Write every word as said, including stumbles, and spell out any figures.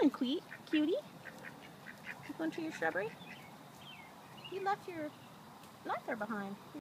going, cutie? Cutie? You going to your shrubbery? You left your lighter behind.